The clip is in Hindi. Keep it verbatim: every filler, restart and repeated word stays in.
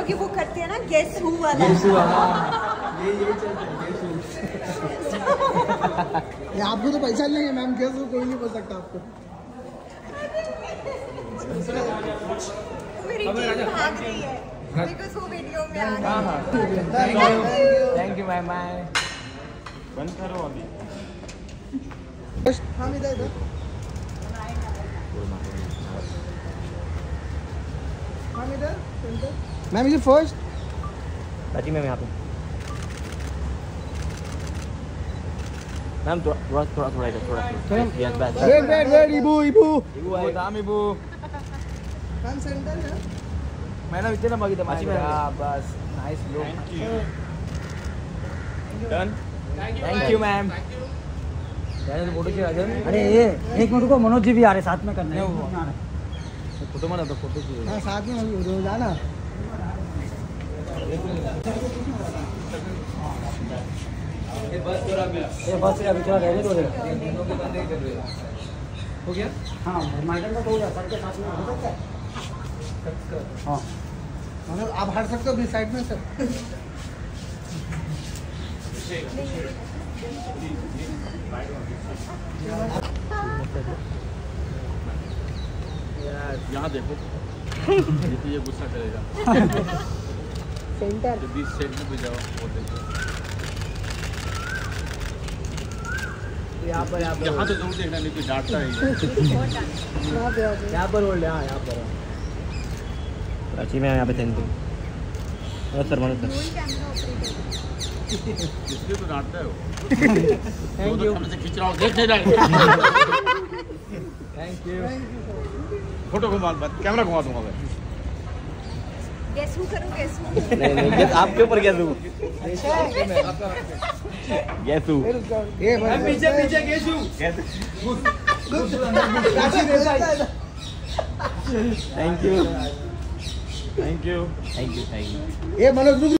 कि वो करते हैं ना गेस हू वाला। गेस हू वाला ये ये चलता है गेस हू। ये आपको तो पैसा नहीं है मैम, गेस हू कोई नहीं बोल सकता आपको। मेरी टीम भाग रही है बिकॉज़ वो वीडियो में आ रही है। हां हां थैंक यू मैम। बाय बंद करो अभी। हम इधर इधर हम इधर centre ma'am is first Raji ma'am यहाँ पे मैम थोड़ा थोड़ा थोड़ा इधर थोड़ा यस बस वेट वेट वेट इबू इबू इबू आए दाम इबू मैम सेंटर है मैंने इतना मांगी था माची मैम बस nice look thank you done thank you ma'am photo चाहिए राजन। अरे ये एक मिनट को मनोज जी भी आ रहे साथ में करना है फोटो माना तो फोटो चाहिए। हाँ साथ में रोज आना ये बस अभी थोड़ा रहने दो हो गया। हाँ मैडम का तो हो गया सबके साथ में हो सकता है। हाँ मतलब आप हट सकते हो बीच साइड में सर। यहाँ देखो ये गुस्सा करेगा। सेंटर बीच साइड में भी जाओ वो देखो। यहाँ पर यहाँ पर यहाँ तो जरूर देखना नहीं तो डांटता है। यहाँ पर बोल यहाँ यहाँ पर राची मैम यहाँ पे thank you sir Manoj sir इसलिए तो डांटता है वो। थैंक यू से खींच रहा हूँ देख नहीं रहा। थैंक यू फोटो घुमा कैमरा घुमा दूंगा मैं। गेस हू करूं गेस हू। नहीं नहीं गेस आपके ऊपर गेस हूँ गेस हूँ ये पीछे पीछे guess thank you thank you thank you thank you ये मनोज